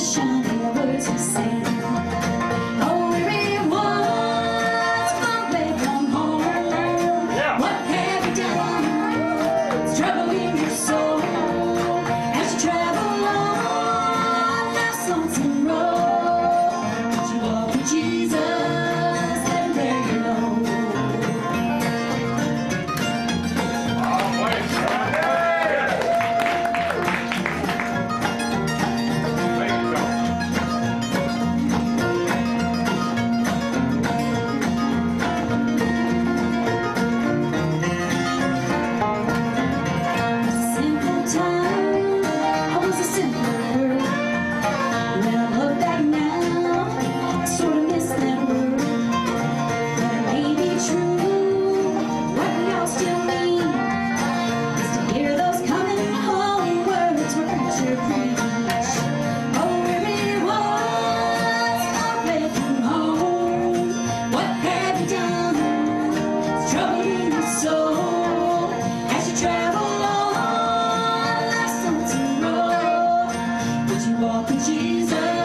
passion in the words we sing. Oh, weary ones, come back, come home. What have you done? It's troubling your soul as you travel on life's lonesome road. Would you walk with Jesus and bear your load? Simple time, I was a simple girl. When I look back now, I sort of miss that word. But it may be true, what we all still need is to hear those coming home words where preacher preach. Oh, weary ones, come back home. What have you done? It's troubling your soul as you travel on life's lonesome road. Would you walk with Jesus?